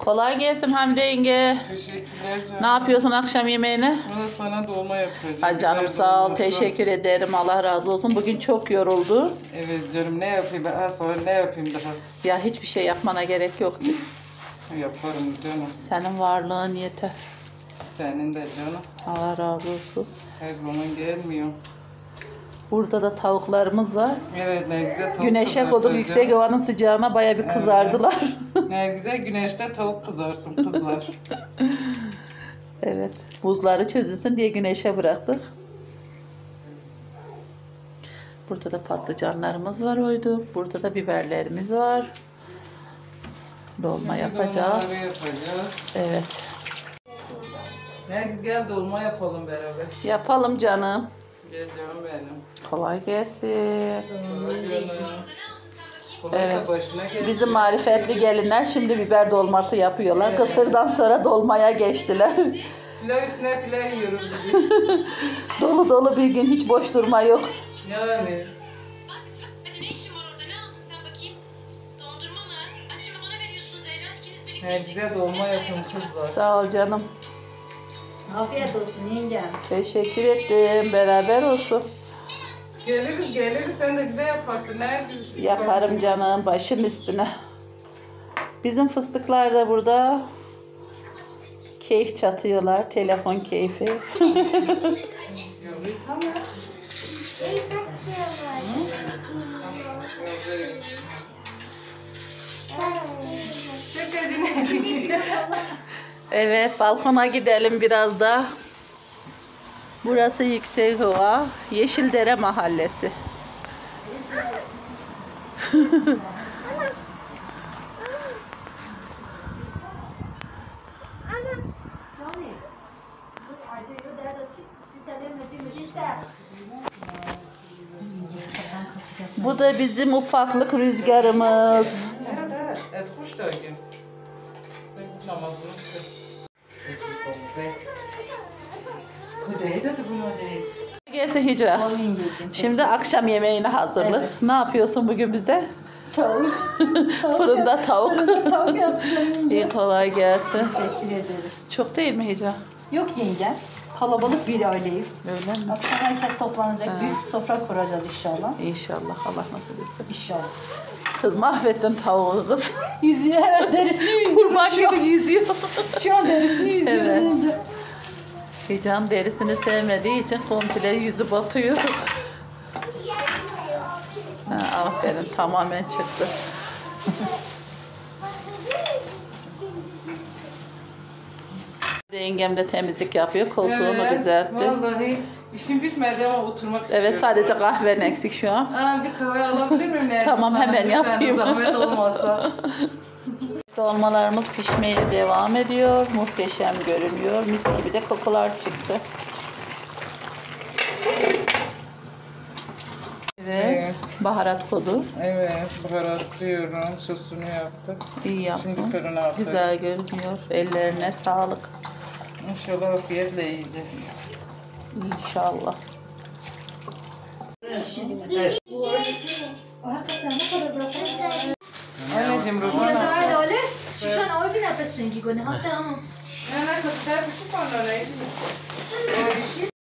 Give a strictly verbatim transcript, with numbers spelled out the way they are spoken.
Kolay gelsin Hamide yenge. Teşekkürler canım. Ne yapıyorsun akşam yemeğini? Bana sana dolma yapacağım. Ay canım Biber sağ ol, dolması. teşekkür ederim. Allah razı olsun. Bugün çok yoruldu. Evet canım, ne yapayım ben sonra ne yapayım daha? Ya hiçbir şey yapmana gerek yoktu. Yaparım canım. Senin varlığın yeter. Senin de canım. Allah razı olsun. Her zaman gelmiyor. Burada da tavuklarımız var. Evet, ne güzel tavuk Güneşe koyduk, kızartacağım. yüksek havanın sıcağına baya bir kızardılar. Ne güzel güneşte tavuk kızarttım kızlar. Evet, buzları çözülsün diye güneşe bıraktık. Burada da patlıcanlarımız var oydu. Burada da biberlerimiz var. Dolma Şimdi yapacağız. dolmaları yapacağız. Evet. Ne gel dolma yapalım beraber. Yapalım canım. Gel canım benim. Kolay gelsin. Kolay canım. Kolaysa Evet. başına gelsin. Bizim marifetli gelinler şimdi biber dolması yapıyorlar. Kısırdan sonra dolmaya geçtiler. Pilav üstüne pilav yiyoruz biz. Dolu dolu bir gün, hiç boş durma yok. Yani. Hadi ne işin var orada? Ne aldın sen bakayım? Dondurma mı? Açımı bana veriyorsun Zeyran. İkiniz birlikte Ne güzel dolma yapın kızlar. Sağ ol canım. Afiyet olsun yengem. Teşekkür ettim. Beraber olsun. Geliriz geliriz, sen de bize yaparsın. Neredesin? Yaparım canım, başım üstüne. Bizim fıstıklar da burada keyif çatıyorlar. Telefon keyfi. Tamam. Çok acı. Evet, balkona gidelim biraz da. Burası Yüksekova, Yeşildere Mahallesi. Bu da bizim ufaklık rüzgarımız. Evet evet. Es kuş da öyle. Namazını kıl. Kudayı da bunu değil. Gelsin Hicra. Ol yengeciğim. Şimdi akşam yemeğine hazırlık. Evet. Ne yapıyorsun bugün bize? Tavuk. Fırında tavuk. Tavuk yapacağım yenge. İyi, kolay gelsin. Teşekkür ederim. Çok değil mi Hicra? Yok yengem. Kalabalık bir aileyiz. Öyle mi? Akşam herkes toplanacak. Ha. Büyük sofra kuracağız inşallah. İnşallah, Allah nasip etsin. İnşallah. Kız mahvettin tavuğu kız. Yüzüyor hemen derisini yüzüyor. Kurban gibi yüzüyor. Şu an derisini yüzüyor. Evet. bence. Hicran derisini sevmediği için komple yüzü batıyor. Ha, aferin, tamamen çıktı. Yengem de temizlik yapıyor, koltuğunu düzeltti. Vallahi işim bitmedi ama oturmak istiyorum. Evet, sadece kahven eksik şu an. Aa, bir kahve alabilir miyim? Ne? Tamam, Bana hemen bir tane yapayım. Zahmet olmasa. Dolmalarımız pişmeye devam ediyor. Muhteşem görünüyor. Mis gibi de kokular çıktı. Evet. Evet. Baharat kodu. Evet, baharatlıyorum. Sosunu yaptık. İyi Şimdi yaptın. fırına atarım. Güzel görünüyor. Ellerine sağlık. İnşallah afiyetle yiyeceğiz. İnşallah. Anneciğim, Ya Romana. da öyle. Şu an o bir nefes çünkü gönül. Hatta ama. Ne ne kadar küçük onlara.